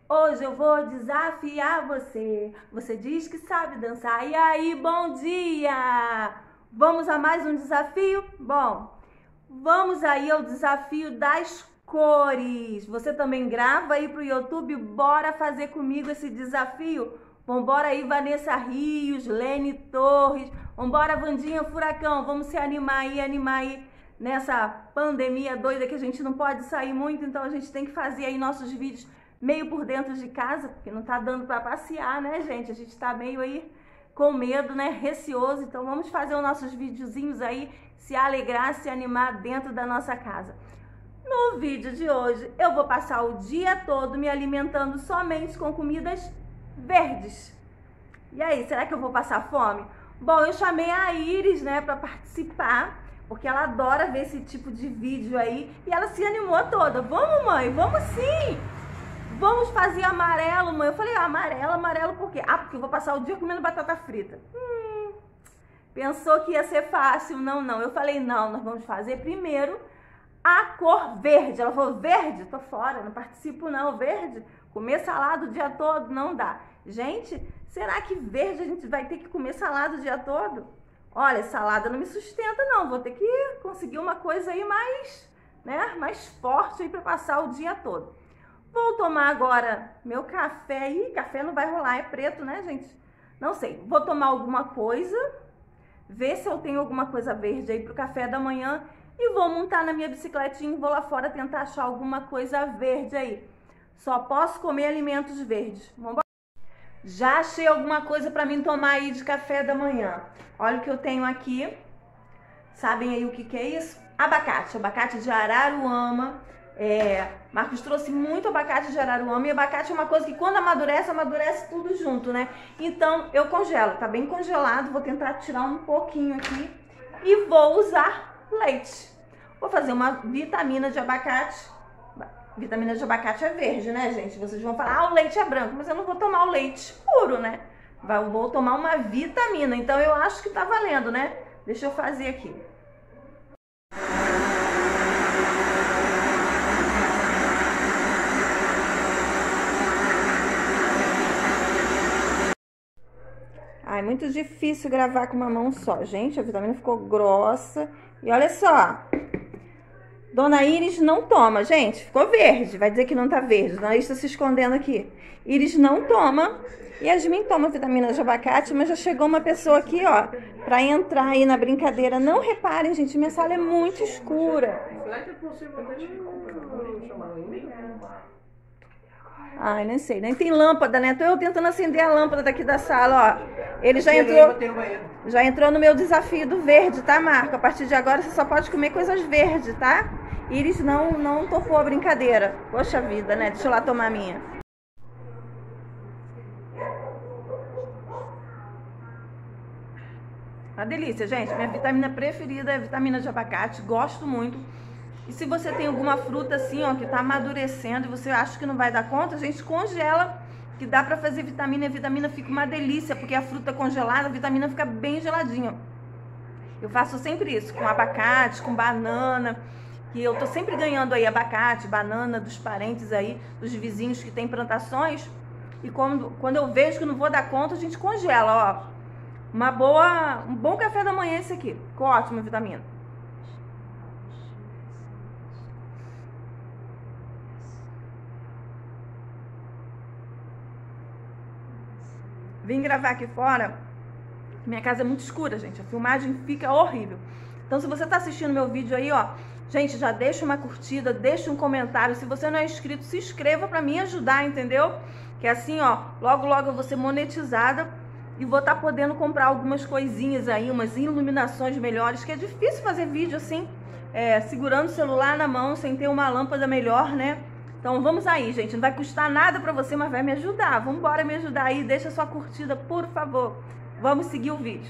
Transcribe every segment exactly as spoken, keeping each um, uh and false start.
Hoje eu vou desafiar você. Você diz que sabe dançar. E aí, bom dia! Vamos a mais um desafio? Bom, vamos aí ao desafio das cores. Você também grava aí pro YouTube? Bora fazer comigo esse desafio? Vambora aí, Vanessa Rios, Lene Torres. Vambora, Vandinha Furacão. Vamos se animar aí, animar aí nessa pandemia doida que a gente não pode sair muito. Então a gente tem que fazer aí nossos vídeos meio por dentro de casa, porque não tá dando para passear, né, gente? A gente tá meio aí com medo, né, receoso. Então vamos fazer os nossos videozinhos aí, se alegrar, se animar dentro da nossa casa. No vídeo de hoje, eu vou passar o dia todo me alimentando somente com comidas verdes. E aí, será que eu vou passar fome? Bom, eu chamei a Iris, né, para participar, porque ela adora ver esse tipo de vídeo aí, e ela se animou toda. Vamos, mãe, vamos sim! Vamos fazer amarelo, mãe. Eu falei, ah, amarelo, amarelo por quê? Ah, porque eu vou passar o dia comendo batata frita. Hum, pensou que ia ser fácil. Não, não. Eu falei, não, nós vamos fazer primeiro a cor verde. Ela falou, verde? Tô fora, não participo não. Verde? Comer salada o dia todo? Não dá. Gente, será que verde a gente vai ter que comer salada o dia todo? Olha, salada não me sustenta não. Vou ter que conseguir uma coisa aí mais, né, mais forte aí pra passar o dia todo. Vou tomar agora meu café. Ih, café não vai rolar, é preto, né, gente? Não sei. Vou tomar alguma coisa, ver se eu tenho alguma coisa verde aí pro café da manhã e vou montar na minha bicicletinha e vou lá fora tentar achar alguma coisa verde aí. Só posso comer alimentos verdes. Vamos. Já achei alguma coisa para mim tomar aí de café da manhã. Olha o que eu tenho aqui. Sabem aí o que que é isso? Abacate. Abacate de Araruama. É, Marcos trouxe muito abacate de Araruama, e abacate é uma coisa que quando amadurece, amadurece tudo junto, né? Então eu congelo, tá bem congelado, vou tentar tirar um pouquinho aqui e vou usar leite. Vou fazer uma vitamina de abacate. Vitamina de abacate é verde, né, gente? Vocês vão falar, ah, o leite é branco, mas eu não vou tomar o leite puro, né? Vou tomar uma vitamina, então eu acho que tá valendo, né? Deixa eu fazer aqui. Ai, muito difícil gravar com uma mão só. Gente, a vitamina ficou grossa. E olha só. Dona Iris não toma. Gente, ficou verde. Vai dizer que não tá verde. Dona Iris tá se escondendo aqui. Iris não toma. Yasmin toma vitamina de abacate, mas já chegou uma pessoa aqui, ó, pra entrar aí na brincadeira. Não reparem, gente, minha sala é muito escura. Ai, nem sei, nem tem lâmpada, né? Tô eu tentando acender a lâmpada daqui da sala, ó. Ele já entrou, já entrou no meu desafio do verde, tá, Marco? A partir de agora você só pode comer coisas verdes, tá? Iris não, não topou a brincadeira. Poxa vida, né? Deixa eu lá tomar a minha. Uma delícia, gente. Minha vitamina preferida é a vitamina de abacate. Gosto muito. E se você tem alguma fruta assim, ó, que tá amadurecendo e você acha que não vai dar conta, a gente congela, que dá pra fazer vitamina, e a vitamina fica uma delícia, porque a fruta congelada, a vitamina fica bem geladinha. Eu faço sempre isso, com abacate, com banana, que eu tô sempre ganhando aí abacate, banana dos parentes aí, dos vizinhos que tem plantações, e quando, quando eu vejo que não vou dar conta, a gente congela, ó. Uma boa, um bom café da manhã esse aqui, com ótima vitamina. Vim gravar aqui fora, minha casa é muito escura, gente, a filmagem fica horrível. Então se você tá assistindo meu vídeo aí, ó, gente, já deixa uma curtida, deixa um comentário. Se você não é inscrito, se inscreva pra me ajudar, entendeu? Que assim, ó, logo logo eu vou ser monetizada e vou estar tá podendo comprar algumas coisinhas aí, umas iluminações melhores, que é difícil fazer vídeo assim, é, segurando o celular na mão, sem ter uma lâmpada melhor, né? Então vamos aí, gente, não vai custar nada pra você, mas vai me ajudar. Vamos embora me ajudar aí, deixa sua curtida, por favor. Vamos seguir o vídeo.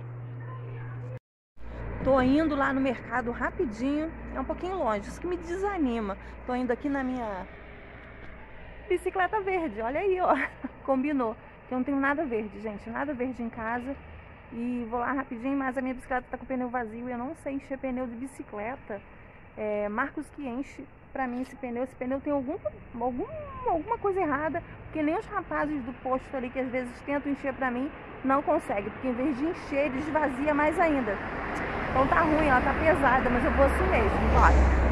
Tô indo lá no mercado rapidinho, é um pouquinho longe, isso que me desanima. Tô indo aqui na minha bicicleta verde, olha aí, ó, combinou. Eu não tenho nada verde, gente, nada verde em casa. E vou lá rapidinho, mas a minha bicicleta tá com o pneu vazio e eu não sei encher pneu de bicicleta. É, Marcos que enche pra mim esse pneu. Esse pneu tem algum, algum, alguma coisa errada, porque nem os rapazes do posto ali, que às vezes tentam encher pra mim, não conseguem, porque em vez de encher, ele esvazia mais ainda. Então tá ruim, ela tá pesada, mas eu vou assim mesmo, bora.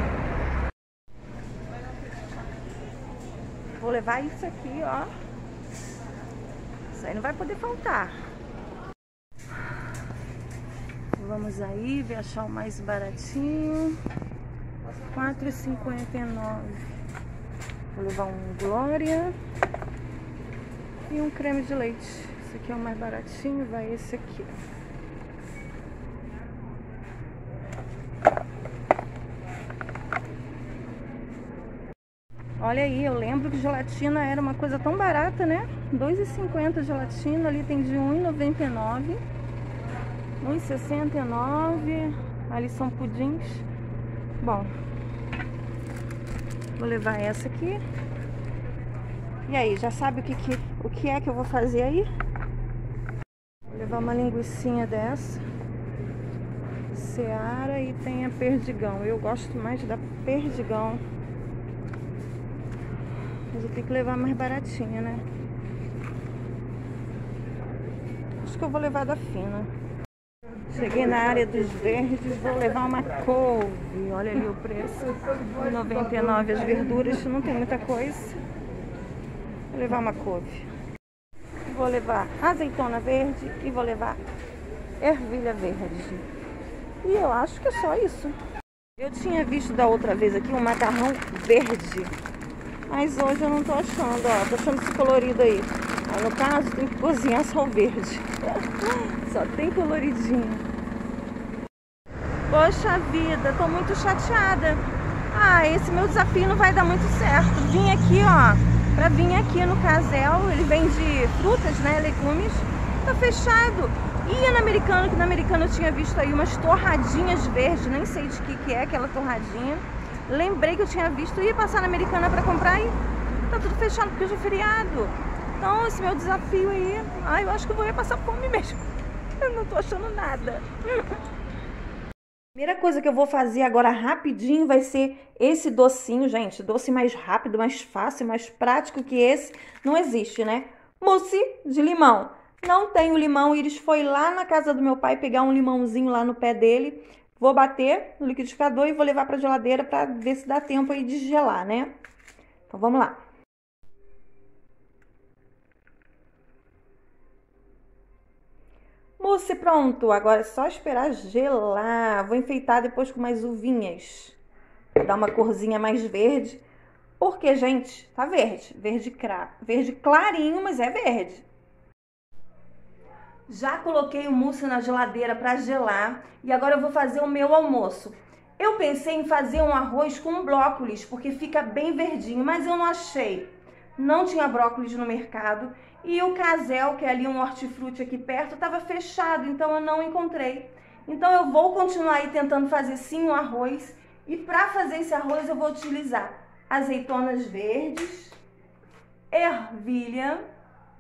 Vou levar isso aqui, ó. Isso aí não vai poder faltar. Vamos aí ver, achar o mais baratinho. quatro reais e cinquenta e nove centavos. Vou levar um Glória e um creme de leite. Esse aqui é o mais baratinho, vai esse aqui. Olha aí, eu lembro que gelatina era uma coisa tão barata, né? dois reais e cinquenta centavos gelatina, ali tem de um real e noventa e nove centavos. um real e sessenta e nove centavos. Ali são pudins. Bom, vou levar essa aqui. E aí, já sabe o que, que, o que é que eu vou fazer aí? Vou levar uma linguicinha dessa. Seara, e tem a perdigão. Eu gosto mais da perdigão. Mas eu tenho que levar mais baratinha, né? Acho que eu vou levar da fina. Cheguei na área dos verdes, vou levar uma couve. Olha ali o preço. um real e noventa e nove centavos as verduras, não tem muita coisa. Vou levar uma couve. Vou levar azeitona verde e vou levar ervilha verde. E eu acho que é só isso. Eu tinha visto da outra vez aqui um macarrão verde, mas hoje eu não tô achando, ó. Tô achando esse colorido aí. Aí, no caso, tem que cozinhar só o verde. Só tem coloridinho. Poxa vida, tô muito chateada. Ah, esse meu desafio não vai dar muito certo. Vim aqui, ó, pra vir aqui no Casel. Ele vende frutas, né, legumes. Tá fechado. Ia na Americana, que na Americana eu tinha visto aí umas torradinhas verdes. Nem sei de que que é aquela torradinha. Lembrei que eu tinha visto. Ia passar na Americana pra comprar e tá tudo fechado porque hoje é feriado. Então esse meu desafio aí, ai, eu acho que eu vou passar fome mesmo. Eu não tô achando nada. Primeira coisa que eu vou fazer agora rapidinho vai ser esse docinho, gente. Doce mais rápido, mais fácil, mais prático que esse não existe, né? Mousse de limão. Não tenho limão, Iris foi lá na casa do meu pai pegar um limãozinho lá no pé dele. Vou bater no liquidificador e vou levar pra geladeira pra ver se dá tempo aí de gelar, né? Então vamos lá. Mousse pronto, agora é só esperar gelar. Vou enfeitar depois com umas uvinhas. Vou dar uma corzinha mais verde. Porque, gente, tá verde. Verde, cra... verde clarinho, mas é verde. Já coloquei o mousse na geladeira para gelar. E agora eu vou fazer o meu almoço. Eu pensei em fazer um arroz com brócolis, porque fica bem verdinho, mas eu não achei. Não tinha brócolis no mercado. E o Casel, que é ali um hortifruti aqui perto, estava fechado, então eu não encontrei. Então eu vou continuar aí tentando fazer sim um arroz. E para fazer esse arroz eu vou utilizar azeitonas verdes, ervilha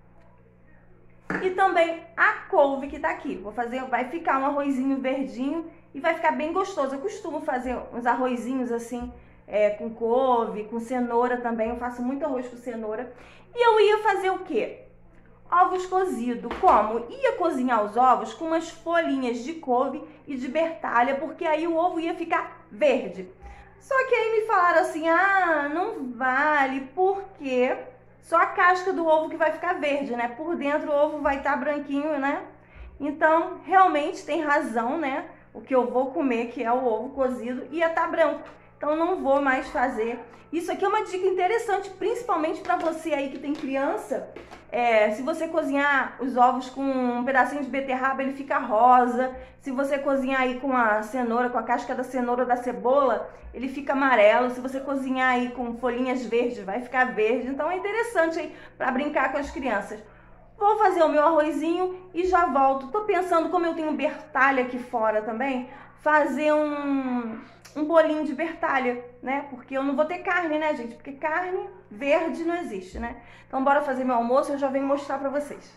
e também a couve que tá aqui. Vou fazer, vai ficar um arrozinho verdinho e vai ficar bem gostoso. Eu costumo fazer uns arrozinhos assim, é, com couve, com cenoura também. Eu faço muito arroz com cenoura. E eu ia fazer o quê? Ovos cozidos. Como? Ia cozinhar os ovos com umas folhinhas de couve e de bertalha, porque aí o ovo ia ficar verde. Só que aí me falaram assim, ah, não vale, porque só a casca do ovo que vai ficar verde, né? Por dentro o ovo vai estar branquinho, né? Então, realmente tem razão, né? O que eu vou comer, que é o ovo cozido, ia estar branco. Então, não vou mais fazer. Isso aqui é uma dica interessante, principalmente para você aí que tem criança. É, se você cozinhar os ovos com um pedacinho de beterraba, ele fica rosa. Se você cozinhar aí com a cenoura, com a casca da cenoura ou da cebola, ele fica amarelo. Se você cozinhar aí com folhinhas verdes, vai ficar verde. Então, é interessante aí para brincar com as crianças. Vou fazer o meu arrozinho e já volto. Tô pensando, como eu tenho bertalha aqui fora também, fazer um, um bolinho de bertalha, né? Porque eu não vou ter carne, né, gente? Porque carne verde não existe, né? Então, bora fazer meu almoço e eu já venho mostrar pra vocês.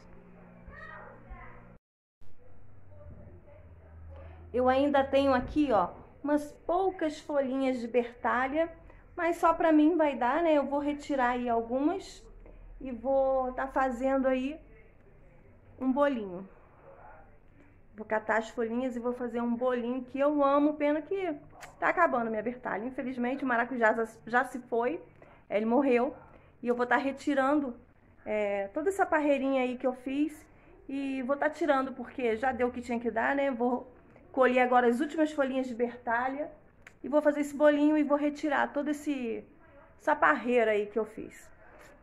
Eu ainda tenho aqui, ó, umas poucas folhinhas de bertalha, mas só pra mim vai dar, né? Eu vou retirar aí algumas e vou tá fazendo aí um bolinho. Vou catar as folhinhas e vou fazer um bolinho que eu amo, pena que tá acabando minha bertalha. Infelizmente o maracujá já se foi, ele morreu. E eu vou estar tá retirando é, toda essa parreirinha aí que eu fiz. E vou estar tá tirando porque já deu o que tinha que dar, né? Vou colher agora as últimas folhinhas de bertalha. E vou fazer esse bolinho e vou retirar toda esse, essa parreira aí que eu fiz.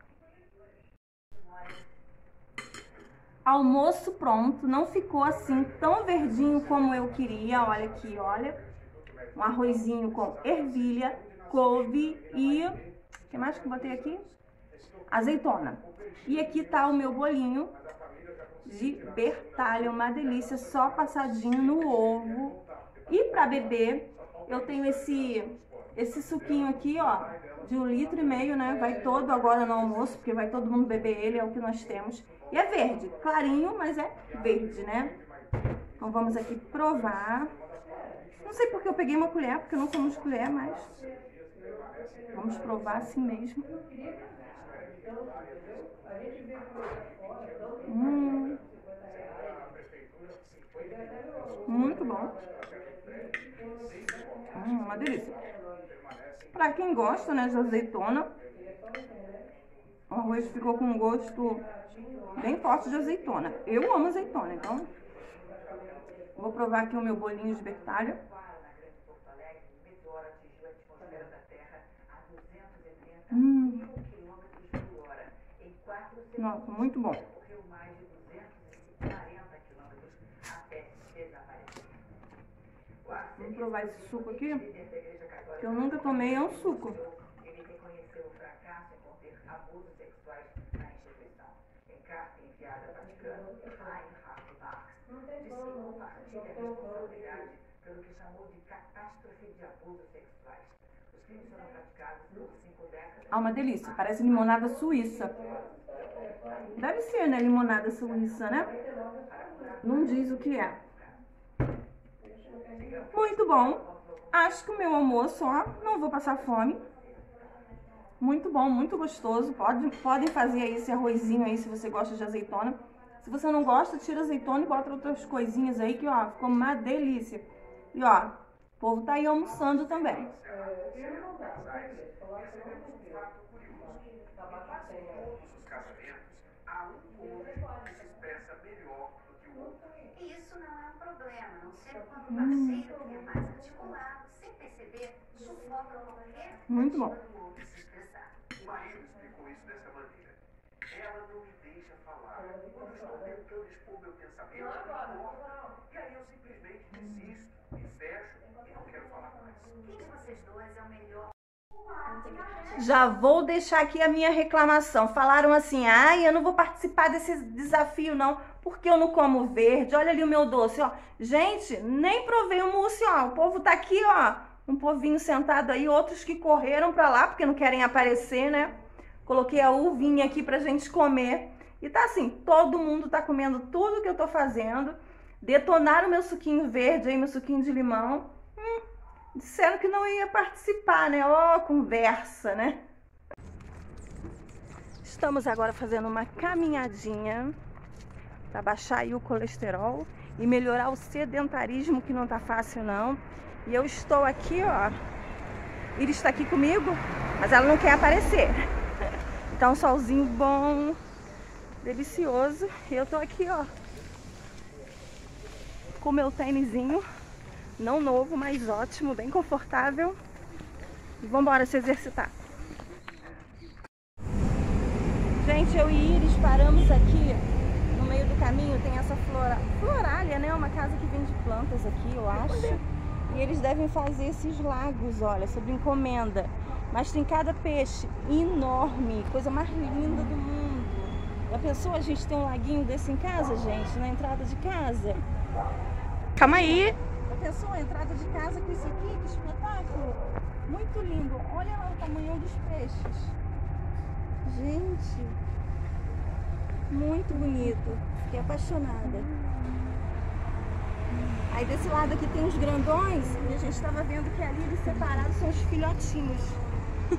Almoço pronto, não ficou assim tão verdinho como eu queria. Olha aqui, olha. Um arrozinho com ervilha, couve e... o que mais que eu botei aqui? Azeitona. E aqui tá o meu bolinho de bertalha, uma delícia, só passadinho no ovo. E pra beber, eu tenho esse, esse suquinho aqui, ó, de um litro e meio, né? Vai todo agora no almoço, porque vai todo mundo beber ele, é o que nós temos. E é verde, clarinho, mas é verde, né? Então vamos aqui provar. Não sei porque eu peguei uma colher, porque eu não como de colher, mas vamos provar assim mesmo. Hum. Muito bom. Hum, uma delícia. Pra quem gosta, né, de azeitona, o arroz ficou com um gosto bem forte de azeitona. Eu amo azeitona, então vou provar aqui o meu bolinho de bertalha. Hum. Nossa, muito bom. Vamos provar esse suco aqui, que eu nunca tomei, é um suco. Ah, uma delícia, parece limonada suíça. Deve ser, né, limonada suíça, né? Não diz o que é. Muito bom. Acho que o meu almoço, ó, não vou passar fome. Muito bom, muito gostoso. Pode, podem fazer aí esse arrozinho aí se você gosta de azeitona. Se você não gosta, tira azeitona e bota outras coisinhas aí que, ó, ficou uma delícia. E, ó, o povo tá aí almoçando também. Isso não é um problema, não ser quando o parceiro é mais articulado, sem perceber, sufoca qualquer muito bom. se expressar. O marido explicou isso dessa maneira. Ela não me deixa falar. Quando eu estou tentando expor meu pensamento, eu corto. E aí eu simplesmente desisto, me fecho e não quero falar mais. Quem de vocês dois é o melhor? Já vou deixar aqui a minha reclamação. Falaram assim, ai, eu não vou participar desse desafio não, porque eu não como verde. Olha ali o meu doce, ó. Gente, nem provei o mousse, ó. O povo tá aqui, ó. Um povinho sentado aí, outros que correram pra lá, porque não querem aparecer, né? Coloquei a uvinha aqui pra gente comer. E tá assim, todo mundo tá comendo tudo que eu tô fazendo. Detonaram meu suquinho verde aí, meu suquinho de limão. Hum. Disseram que não ia participar, né? Ó, oh, conversa, né? Estamos agora fazendo uma caminhadinha para baixar aí o colesterol e melhorar o sedentarismo, que não tá fácil, não. E eu estou aqui, ó. Iris está aqui comigo, mas ela não quer aparecer. Tá um solzinho bom, delicioso. E eu tô aqui, ó, com o meu tênisinho. Não novo, mas ótimo, bem confortável. E vamos embora se exercitar. Gente, eu e Iris paramos aqui no meio do caminho. Tem essa flora, florália, né? Uma casa que vende plantas aqui, eu acho. E eles devem fazer esses lagos, olha, sob encomenda. Mas tem cada peixe enorme, coisa mais linda do mundo. Já pensou a gente ter um laguinho desse em casa, gente? Na entrada de casa? Calma aí. Pensou a entrada de casa com isso aqui? Que espetáculo! Muito lindo! Olha lá o tamanho dos peixes. Gente, muito bonito. Fiquei apaixonada. Aí desse lado aqui tem os grandões e a gente estava vendo que ali eles separados são os filhotinhos.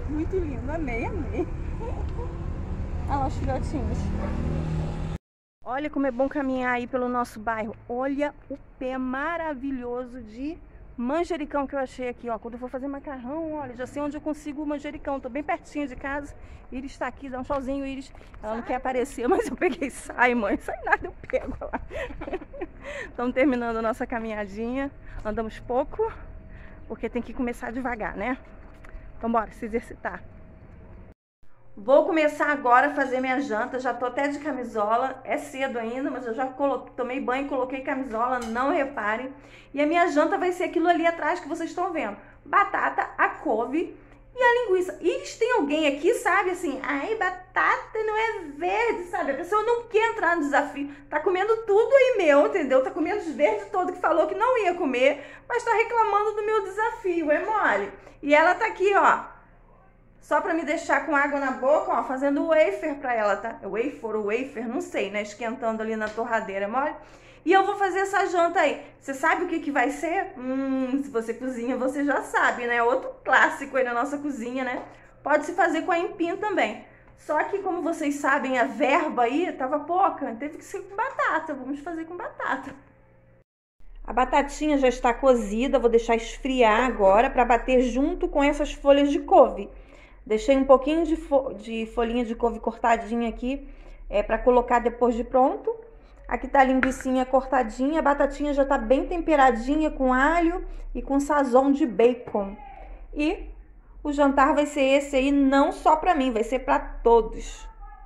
Muito lindo, amei, amei. Olha lá os filhotinhos. Olha como é bom caminhar aí pelo nosso bairro. Olha o pé maravilhoso de manjericão que eu achei aqui, ó. Quando eu for fazer macarrão, olha, já sei onde eu consigo o manjericão. Tô bem pertinho de casa. Iris tá aqui, dá um tchauzinho, Iris. Ela não quer aparecer, mas eu peguei. Sai, mãe. Sai nada, eu pego lá. Estamos terminando a nossa caminhadinha. Andamos pouco, porque tem que começar devagar, né? Então bora se exercitar. Vou começar agora a fazer minha janta. Já tô até de camisola. É cedo ainda, mas eu já coloquei, tomei banho, coloquei camisola, não reparem. E a minha janta vai ser aquilo ali atrás que vocês estão vendo. Batata, a couve e a linguiça. E tem alguém aqui, sabe, assim, ai, batata não é verde, sabe? A pessoa não quer entrar no desafio. Tá comendo tudo aí meu, entendeu? Tá comendo os verdes todo que falou que não ia comer, mas tá reclamando do meu desafio, é mole. E ela tá aqui, ó. Só pra me deixar com água na boca, ó, fazendo wafer pra ela, tá? Wafer ou wafer, não sei, né? Esquentando ali na torradeira, mole. E eu vou fazer essa janta aí. Você sabe o que que vai ser? Hum, se você cozinha, você já sabe, né? Outro clássico aí na nossa cozinha, né? Pode se fazer com a aipim também. Só que, como vocês sabem, a verba aí tava pouca. Teve que ser com batata. Vamos fazer com batata. A batatinha já está cozida. Vou deixar esfriar agora para bater junto com essas folhas de couve. Deixei um pouquinho de, fo de folhinha de couve cortadinha aqui, é, para colocar depois de pronto. Aqui tá a linguicinha cortadinha, a batatinha já tá bem temperadinha com alho e com sazon de bacon. E o jantar vai ser esse aí, não só para mim, vai ser para todos.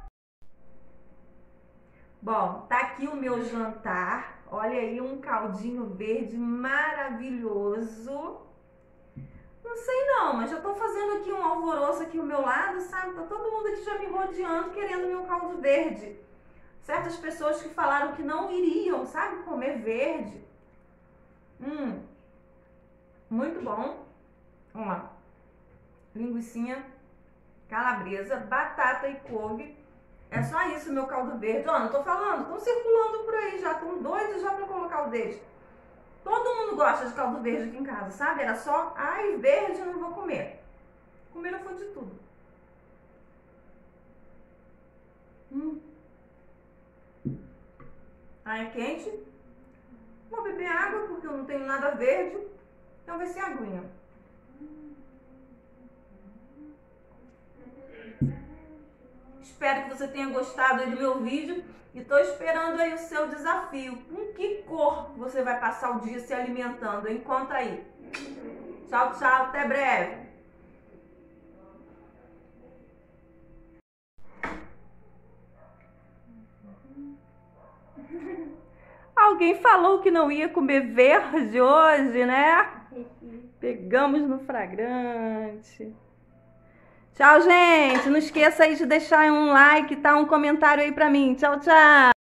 Bom, tá aqui o meu jantar. Olha aí um caldinho verde maravilhoso. Não sei não, mas já tô fazendo aqui um alvoroço aqui ao meu lado, sabe? Tá todo mundo aqui já me rodeando, querendo meu caldo verde. Certas pessoas que falaram que não iriam, sabe? Comer verde. Hum, muito bom. Vamos lá. Linguicinha calabresa, batata e couve. É só isso meu caldo verde. Ó, não tô falando, estão circulando por aí já, estão doidos já pra colocar o deles. Todo mundo gosta de caldo verde aqui em casa, sabe? Era só, ai, verde eu não vou comer. Comeram foi de tudo. Hum. Ai, é quente. Vou beber água porque eu não tenho nada verde. Então vai ser aguinha. Espero que você tenha gostado aí do meu vídeo. E tô esperando aí o seu desafio. Com que cor você vai passar o dia se alimentando, hein? Conta aí. Tchau, tchau. Até breve. Alguém falou que não ia comer verde hoje, né? Pegamos no flagrante. Tchau, gente. Não esqueça aí de deixar um like, tá? Um comentário aí pra mim. Tchau, tchau.